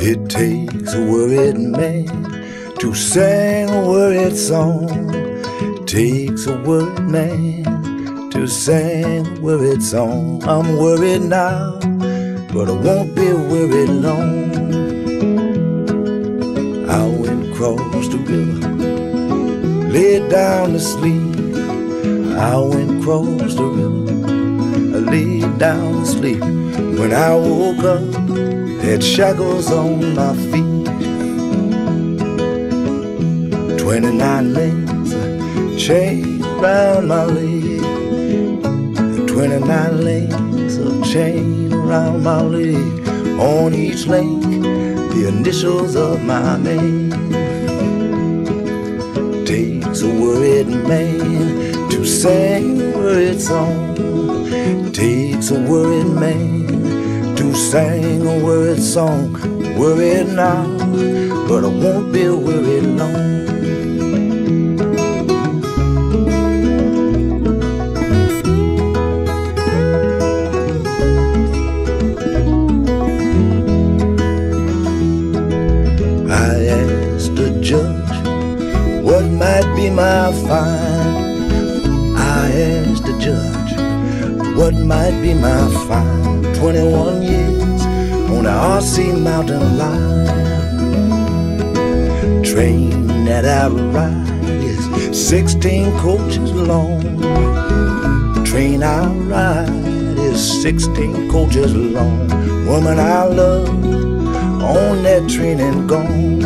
It takes a worried man to sing a worried song. It takes a worried man to sing a worried song. I'm worried now, but I won't be worried long. I went across the river, laid down to sleep. I went across the river, I laid down to sleep. When I woke up, had shackles on my feet. 29 links of chain around my leg. 29 links of chain around my leg. On each link, the initials of my name. Takes a worried man to sing a worried song. Takes a worried man to sing a worried song. Worried now, but I won't be worried long. I asked the judge what might be my fine. I asked the judge what might be my fine. 21 years on the RC mountain line. Train that I ride is 16 coaches long. Train I ride is 16 coaches long. Woman I love on that train and gone.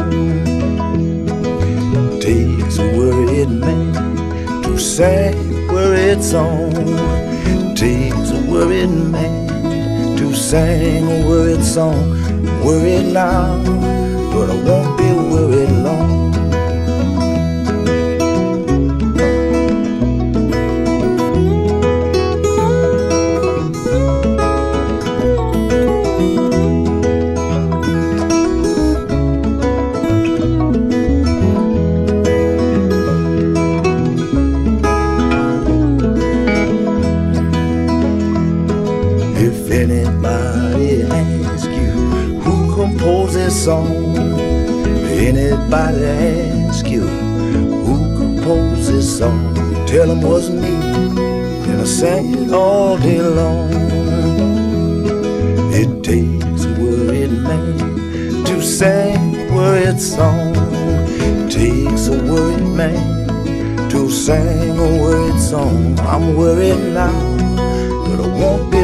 Takes a worried man to sing a worried song. Takes a worried man to sing a worried song. Worried now, but I won't be worried long. If anybody asks you who composed this song, anybody asks you who composed this song, tell them it was me, and I sang it all day long. It takes a worried man to sing a worried song. It takes a worried man to sing a worried song. I'm worried now, but I won't be